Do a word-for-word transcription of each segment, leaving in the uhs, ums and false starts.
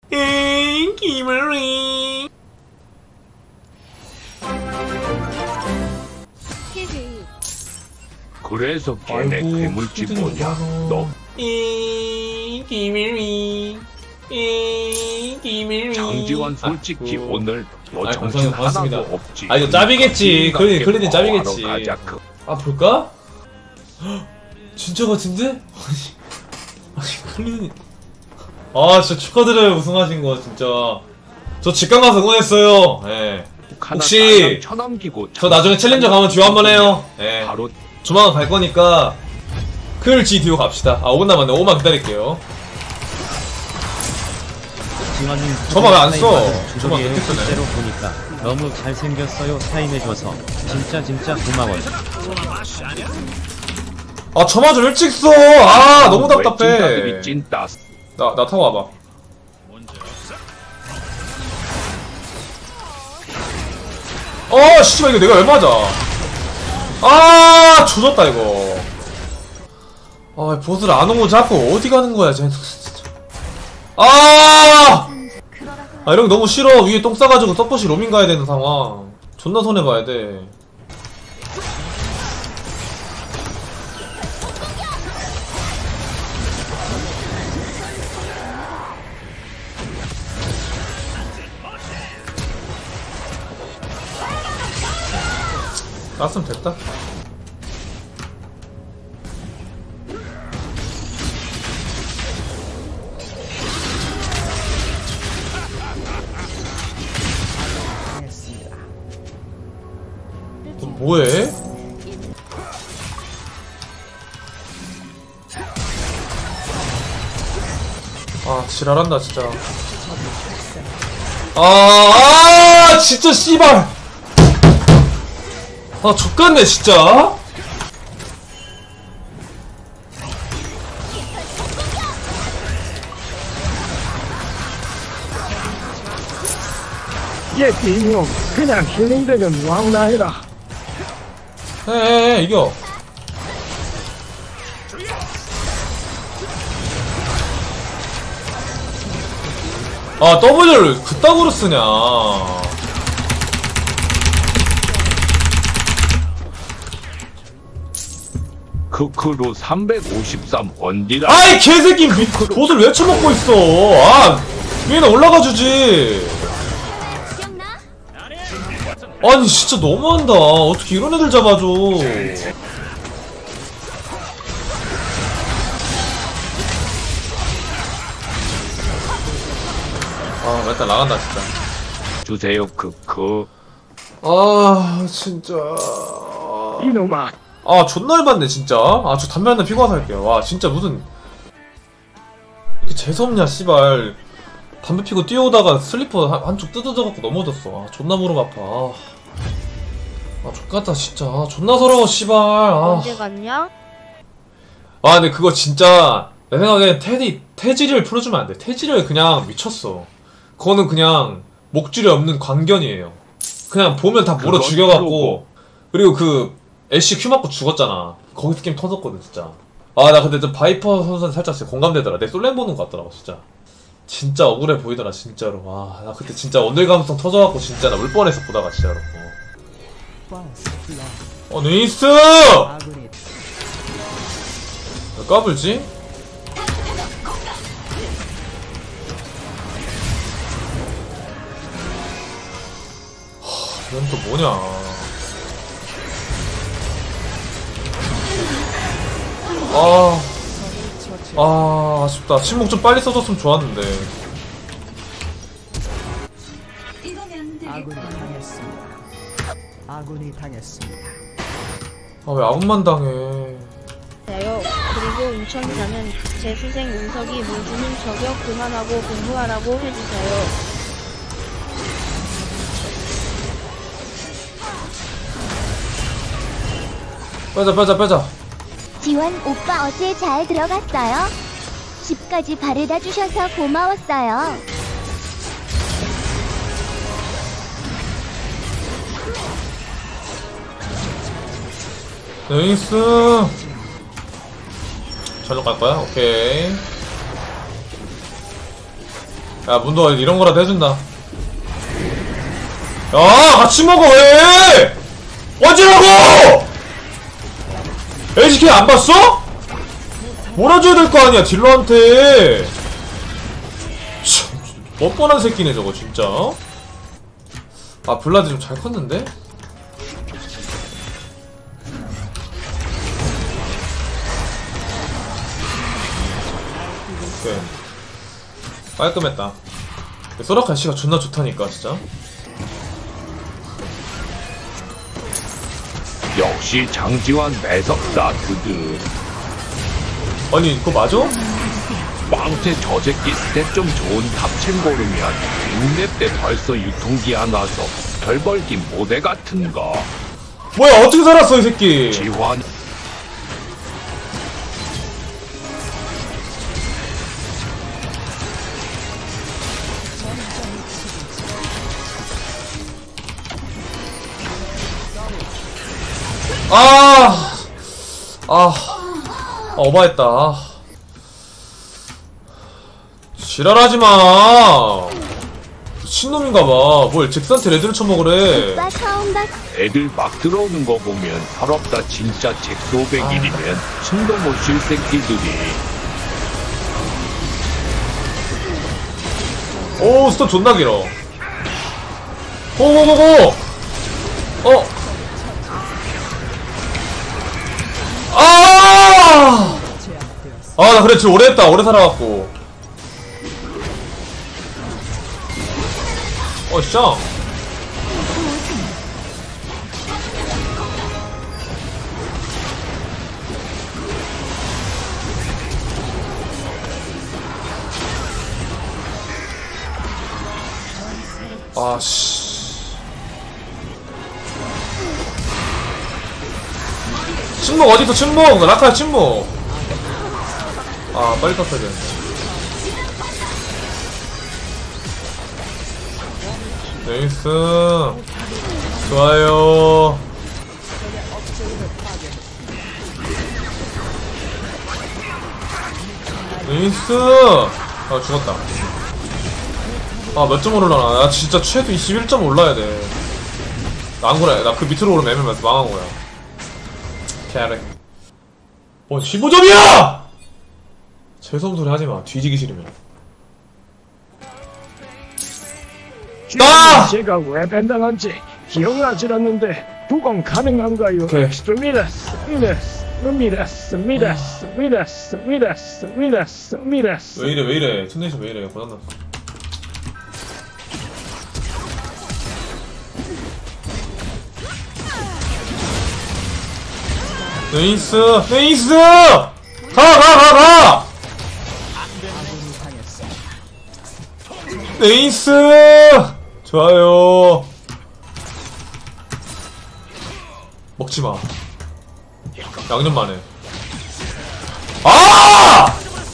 엥, 김을리. 그래서 걔네 괴물지 뭐냐? 너 엥, 김을리. 엥, 김을리. 장지원 솔직히 아, 그... 오늘 너 아이, 정신 감사합니다. 하나도 없지. 아 이거 짭이겠지. 클린, 클린이 짭이겠지. 가자, 그. 아 볼까? 진짜 같은데? 아니 클린이 아 진짜 축하드려요 우승하신 거 진짜. 저 직관 가서 응원했어요. 예. 혹시 저 나중에 챌린저 가면 듀오 한번 해요. 예. 바로 조만간 갈 거니까 클 지 듀오 갑시다. 아 오 분 남았네. 오만 기다릴게요. 저만 왜 안 써? 저만 왜 쓰네? 실제로 보니까 너무 잘생겼어요. 사인해줘서 진짜 진짜 고마워요. 아 저만 좀 일찍 써. 아 너무 답답해. 찐따. 나, 나 타고 와봐. 어 씨발 이거 내가 왜 맞아? 아 조졌다 이거. 아 보스를 안 오고 자꾸 어디 가는 거야 쟤는 진짜. 아! 아 이런 거 너무 싫어. 위에 똥 싸가지고 서폿이 로밍 가야 되는 상황. 존나 손해봐야 돼. 땄으면 됐다. 너 뭐해? 아 지랄한다 진짜. 아, 아 진짜 씨발. 아 족같네 진짜. 얘 비용 그냥 힐링되면 왕나해라. 에에에 이겨. 아 W를 그따구로 쓰냐. 크크로 삼백오십삼 원디라. 아이 개새끼 보스를 왜 쳐먹고 있어. 아 위에는 올라가 주지. 아니 진짜 너무한다. 어떻게 이런 애들 잡아줘. 아 일단 나간다 진짜. 주세요 크크. 아 진짜. 이놈아. 아 존나 열받네 진짜. 아 저 담배 한 대 피고 와서 할게요. 와 진짜 무슨 이렇게 재수없냐 씨발. 담배 피고 뛰어오다가 슬리퍼 한, 한쪽 뜯어져갖고 넘어졌어. 아 존나 무릎 아파. 아, 아 족같다 진짜. 아, 존나 서러워 씨발. 아. 언제 갔냐? 아 근데 그거 진짜 내 생각엔 테디 태질을 풀어주면 안 돼. 태질을 그냥 미쳤어. 그거는 그냥 목줄이 없는 광견이에요. 그냥 보면 다 물어 죽여갖고. 그리고 그 애쉬 큐 맞고 죽었잖아. 거기서 게임 터졌거든 진짜. 아 나 근데 좀 바이퍼 선수는 살짝 진짜 공감되더라. 내 솔랭 보는 것 같더라고 진짜. 진짜 억울해 보이더라 진짜로. 와 나 그때 진짜 원딜감성 터져갖고 진짜 나 울 뻔했어 보다가 진짜로. 어 네이스! 왜 까불지? 하, 이건 또 뭐냐. 아, 아 아쉽다. 침묵 좀 빨리 써줬으면 좋았는데. 아군이 당했습니다. 아군이 당했습니다. 아 왜 아군만 당해. 요 그리고 인천사는 재수생 운석이 물주는 저격 그만하고 공부하라고 해주세요. 빼자 빼자 빼자. 지원 오빠 어제 잘 들어갔어요? 집까지 바래다 주셔서 고마웠어요. 네이스. 절로 갈 거야? 오케이. 야 문도가 이런 거라도 해준다. 야 같이 먹어 왜? 어지라고! 에이지케이 안 봤어? 몰아줘야 될 거 아니야 딜러한테. 참 뻔뻔한 새끼네 저거 진짜. 아 블라드 좀 잘 컸는데? 오케이 깔끔했다. 소라카 씨가 존나 좋다니까 진짜. 역시 장지환 매섭다 드드. 아니 그거 맞아? 망태 저 새끼 스탯 좀 좋은 탑챔 고르면 육 렙 때 벌써 유통기한 와서 별 벌긴 모대 같은 거. 뭐야 어떻게 살았어 이 새끼. 지환 아, 아, 아 오바했다. 아. 지랄하지마. 미친놈인가봐. 뭘 잭스한테 레드를 쳐먹으래. 오빠 처음 봤. 애들 막 들어오는 거 보면 서럽다. 진짜 잭스 오백 일이면 숨도 못 쉴 새끼들이. 오 스톱 존나 길어. 고고고고. 어. 아! 아, 나 그래, 진짜 오래 했다. 오래 살아갖고. 어, 진짜? 아, 씨. 침묵 어디서 침묵! 라카야 침묵! 아 빨리 떴어야 되는데. 네이스 좋아요. 네이스. 아 죽었다. 아 몇 점 오르려나. 나 진짜 최소 이십일 점 올라야 돼. 나 안 그래. 나 그 밑으로 오르면 애매면 망한 거야. 캐릭. 어, 십오 점이야! 재수없는 소리 하지마. 뒤지기 싫으면. 아! 제가 왜 밴당한지 기억나질 않는데 부검 가능한가요? 오케이. 습니다, 습니다, 습니다, 습니다, 습니다, 습니다, 습니다, 습니다. 왜 이래, 왜 이래. 툰데이션 왜 이래. 고장났어. 네이스! 네이스! 가! 가! 가! 가! 네이스! 좋아요. 먹지마. 양념만 해. 아!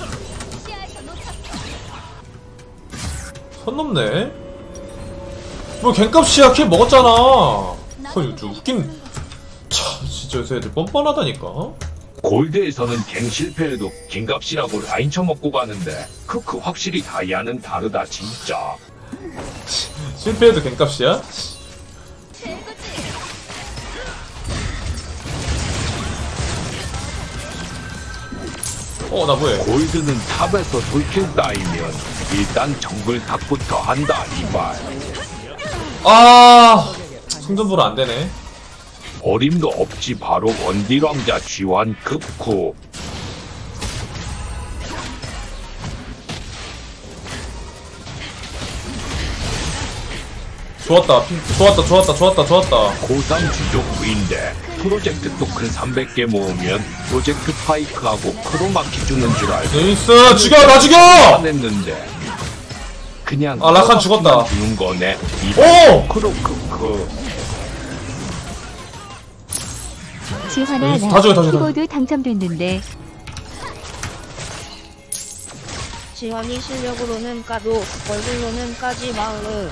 선 넘네? 뭐 갱값이야. 킬 먹었잖아. 헐, 좀 웃긴. 참, 진짜 요새 애들 뻔뻔하다니까. 골드에서는 갱 실패해도 갱값이라고 라인 쳐먹고 가는데 크크 확실히 다이아는 다르다 진짜. 실패해도 갱값이야? 어, 나 뭐해? 골드는 탑에서 돌킬 따이면 일단 정글 탑부터 한다 이말. 아, 승전보로 안 되네. 어림도 없지. 바로 원딜 왕자 쥐완 급쿠. 좋았다, 피, 좋았다, 좋았다, 좋았다, 좋았다. 고삼 주족부인데 프로젝트 토큰 삼백 개 모으면 프로젝트 파이크하고 크로마키 주는 줄 알고 네이스! 죽여! 나 죽여! 안 했는데 그냥 아, 라칸 죽었다. 주는 거네. 오! 크로크크. 지환아, 다 나 줘요, 다 줘요. 키보드 당첨됐는데 지환이 실력으로는 까도 얼굴로는 까지 마으.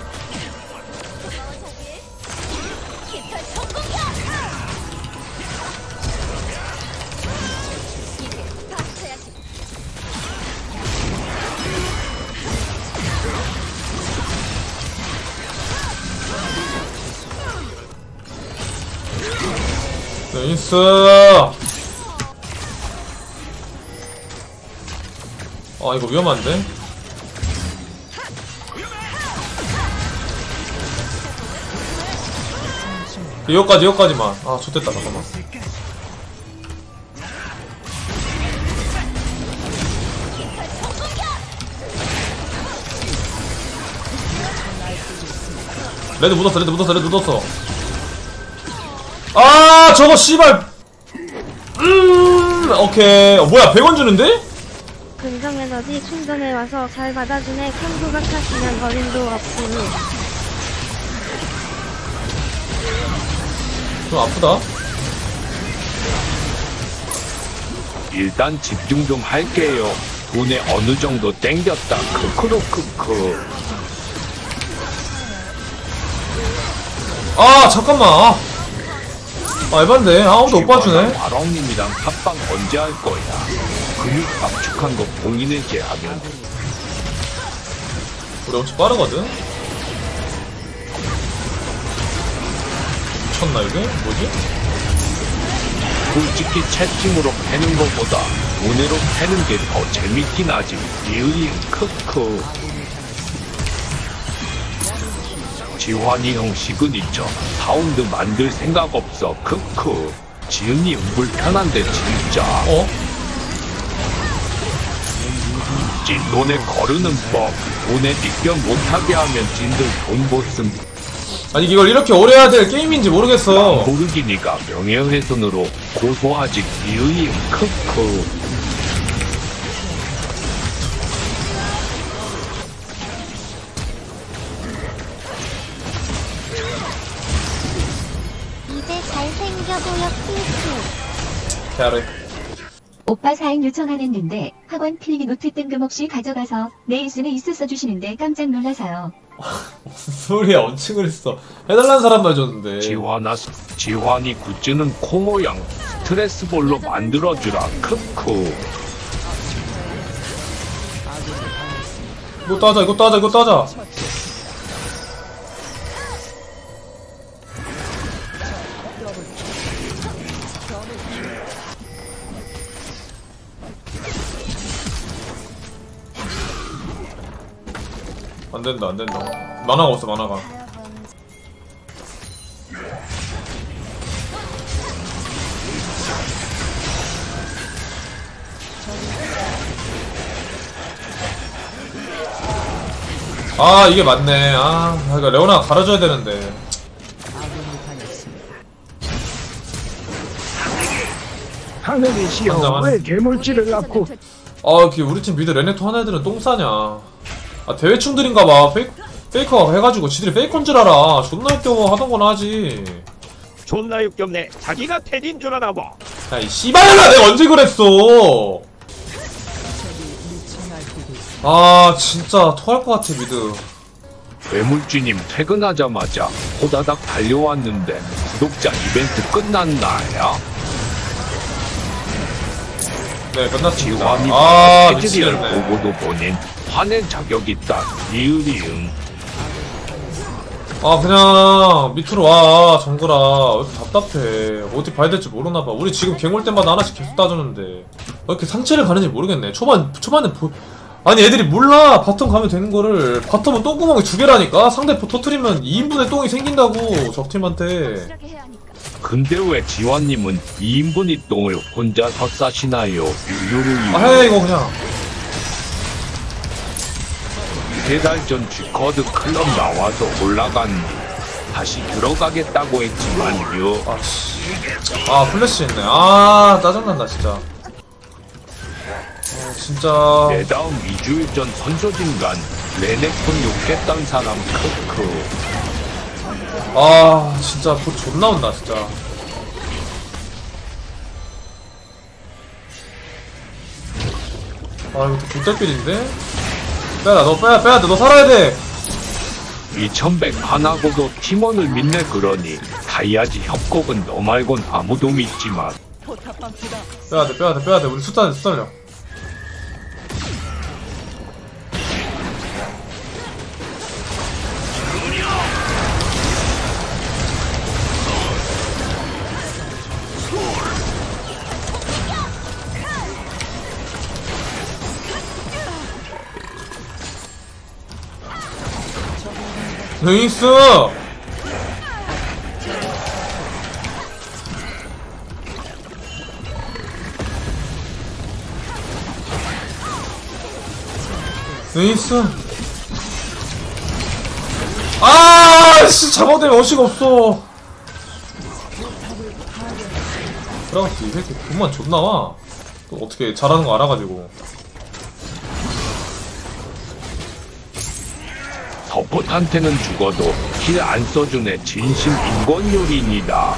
나이스. 아 이거 위험한데? 여기까지 여기까지만. 아 좋됐다. 잠깐만. 레드 묻었어 레드 묻었어 레드 묻었어. 아 저거 씨발. 음 오케이. 어, 뭐야 백 원 주는데? 긍정 에너지 충전해 와서 잘 받아주네. 큰 부각 하시면 어림도 없으니. 좀 아프다. 일단 집중 좀 할게요. 돈에 어느 정도 땡겼다. 크크로크크. 아 잠깐만. 아, 아 에반데. 아 아무도 못 봐주네. 마롱님이랑 합방 언제 할 거야? 근육 압축한 거 본인에게 하면 우리 엄청 빠르거든? 미쳤나 이게? 뭐지? 솔직히 채팅으로 패는 것보다 돈으로 패는 게 더 재밌긴 하지. 리을이 크크. 지환이 형 시그니처 사운드 만들 생각 없어. 크크. 지은이 불편한데 진짜. 어? 찐돈에 거르는 법. 돈에 닉변 못하게 하면 찐들 돈 못 쓴. 아니 이걸 이렇게 오래 해야 될 게임인지 모르겠어. 모르기니까 명예훼손으로 고소하지. 리을이 크크. 이제 잘생겨 보여 큐큐. 잘해. 오빠 사인 요청 안 했는데 학원 필기 노트 뜬금없이 가져가서 내일순에 있어 써주시는데 깜짝 놀라서요. 무슨 소리야. 언칭을 했어. 해달라는 사람만 줬는데. 지환아, 지환이 굿즈는 코 모양 스트레스볼로 만들어주라. 크크. 이것도 하자 이것도 하자 이것도 하자. 안된다 안된다. 만화가 없어 만화가. 아 이게 맞네. 아 이거 레오나가 갈아줘야 되는데. 아군이 당했습니다. 하늘이시여 환장하네. 왜 괴물질을 낳고 아 이렇게 우리 팀 미드 레넥톤 하는 애들은 똥 싸냐. 아 대회충들인가봐. 페이크, 페이커가 해가지고 지들이 페이커인 줄 알아. 존나 역겨워. 하던 거나 하지. 존나 역겹네. 자기가 테디인 줄 아나 봐. 야이 씨발년아 내가 언제 그랬어. 아 진짜 토할 것 같아 미드. 괴물쥐님 퇴근하자마자 호다닥 달려왔는데 구독자 이벤트 끝났나요? 네 끝났습니다. 지환이 아 체질을 미치겠네. 보고도 본인 화낼 자격 있다. 리을이응. 아 그냥 밑으로 와 정글아. 왜 이렇게 답답해. 어디 봐야 될지 모르나봐. 우리 지금 갱올 때마다 하나씩 계속 따주는데 왜 이렇게 상체를 가는지 모르겠네. 초반 초반에 보... 아니 애들이 몰라. 바텀 가면 되는 거를. 바텀은 똥구멍이 두 개라니까. 상대 포 터트리면 이 인분의 똥이 생긴다고 적팀한테. 근데 왜 지환님은 이 인분이 똥을 혼자서 싸시나요? 유유루유. 아 해 이거 그냥. 세 달 전 G커드 클럽 나와서 올라간 다시 들어가겠다고 했지만요. 아씨. 아 플래시 했네. 아 짜증난다 진짜. 아 진짜. 내 다음 이 주일 전 선조진간 레넥톤 욕했던 사람 크크. 아 진짜 보 존나 온다 진짜. 아 이거 굿대필인데? 빼라 너 빼야 빼야 돼. 너 살아야 돼. 이천백 하나고도 팀원을 믿네. 그러니 다이아지 협곡은 너 말곤 아무도 믿지만 빼야 돼 빼야 돼 빼야 돼. 우리 숫자 숫자려. 네이스! 네이스! 아, 씨, 잡아대면 어시가 없어. 그라가스 이 새끼 돈만 존나 와. 또 어떻게 잘하는 거 알아가지고. 서폿한테는 죽어도 힐 안 써주네. 진심 인권요리입니다.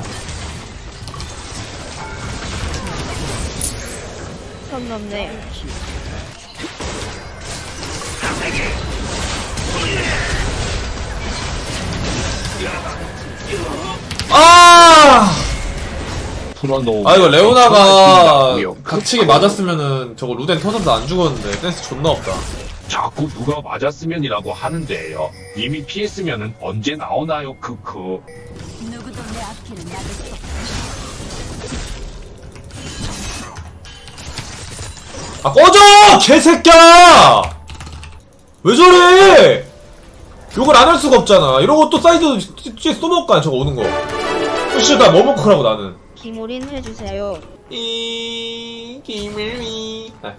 선 넘네. 아! 풀어놓은 아, 이거 레오나가 그 그치게 맞았으면은 저거 루덴 터져도 안 죽었는데 댄스 존나 없다. 자꾸 누가 맞았으면이라고 하는데요. 이미 피했으면은 언제 나오나요? 크크. 누구도 내 앞길을 막을 수 없어. 아, 꺼져! 개새끼야! 왜 저래! 욕을 안 할 수가 없잖아. 이러고 또 사이드 뒤에 쏘먹을까, 저거 오는 거. 진짜 나 뭐 먹고 하라고, 나는. 김우린 해주세요. 이, 김일미. 아,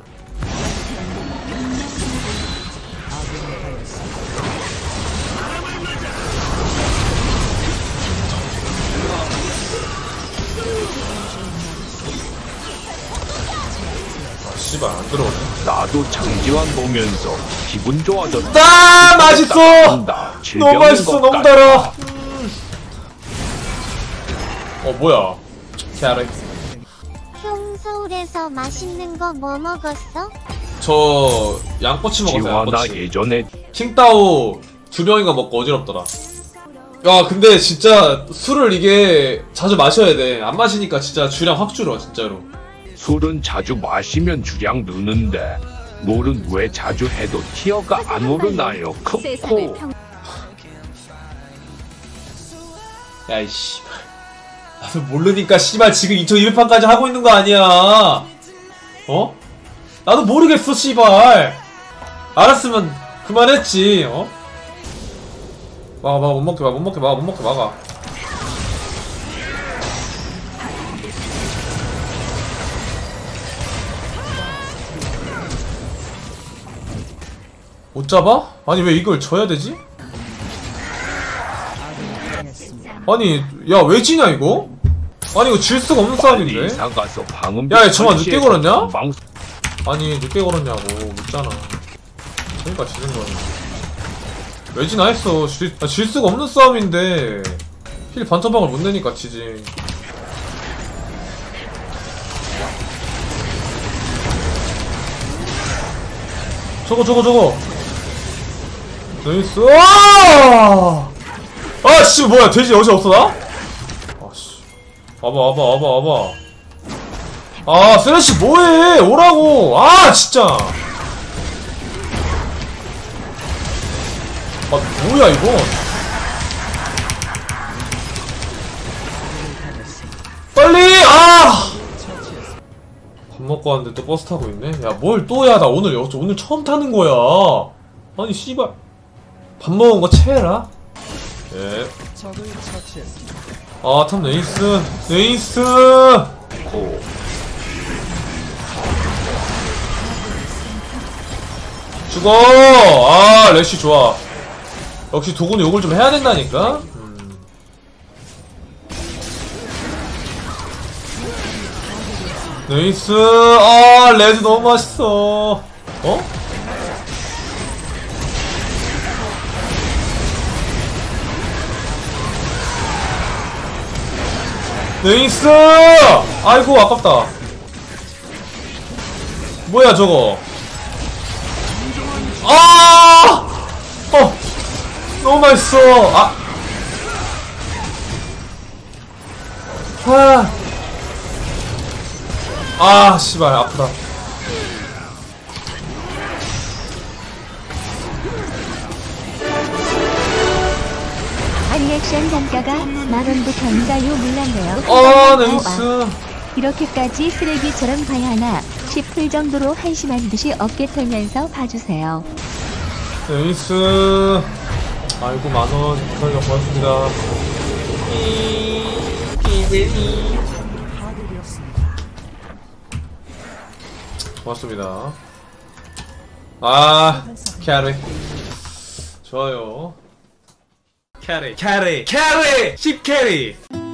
씨발, 안 들어오네. 나도 장지환 보면서 기분 좋아졌다. 아, 맛있어! 너무 맛있어, 너무 달아. 음. 어, 뭐야. 캐럿. 형 서울에서 맛있는 거 뭐 먹었어? 저, 양꼬치 먹었어요, 지환아 양꼬치. 예전에 킹따오 두 병인가 먹고 어지럽더라. 야, 근데 진짜 술을 이게 자주 마셔야 돼. 안 마시니까 진짜 주량 확 줄어, 진짜로. 술은 자주 마시면 주량 느는데 물은 왜 자주 해도 티어가 안 오르나요? 크코. 야, 이씨. 나도 모르니까 씨발 지금 이천이백 판까지 하고 있는 거 아니야. 어? 나도 모르겠어, 씨발. 알았으면 그만했지, 어? 막아, 막아, 못 먹게 막아, 못 먹게 막아, 못 먹게 막아. 못 잡아? 아니, 왜 이걸 져야 되지? 아니, 야, 왜 지냐, 이거? 아니, 이거 질 수가 없는 싸움인데? 이사 가서 방음. 야, 얘 정말 늦게 걸었냐? 방... 아니, 늦게 걸었냐고. 묻잖아. 그러니까 지는 거야. 왜 지나 했어. 질, 아, 질 수가 없는 싸움인데. 힐 반토막을 못 내니까 지지. 저거, 저거, 저거. 나이스. 아! 아, 씨, 뭐야. 돼지 여지 없어, 나? 아, 씨. 와봐, 와봐, 와봐, 와봐. 아, 쓰레쉬 뭐해! 오라고! 아, 진짜! 아, 뭐야, 이거? 빨리! 아! 밥 먹고 왔는데 또 버스 타고 있네? 야, 뭘 또야? 나 오늘, 여, 오늘 처음 타는 거야. 아니, 씨발. 밥 먹은 거 채라? 예. 아, 탑 네이스. 네이스! 고. 죽어! 아, 래쉬 좋아. 역시 도구는 욕을 좀 해야 된다니까? 음. 네이스! 아, 레드 너무 맛있어. 어? 네이스! 아이고, 아깝다. 뭐야, 저거. 아! 어! 너무 맛있어! 아! 아! 아, 씨발, 아프다. 리액션 단가가 만원도 견가요 몰랐네요. 아, 네이스. 이렇게까지 쓰레기처럼 봐야 하나 싶을 정도로 한심한 듯이 어깨 털면서 봐주세요. 네이스. 아이고 만원 축하드려 고맙습니다. 고맙습니다. 아 캐리 좋아요. 캐리 캐리 캐리 십 캐리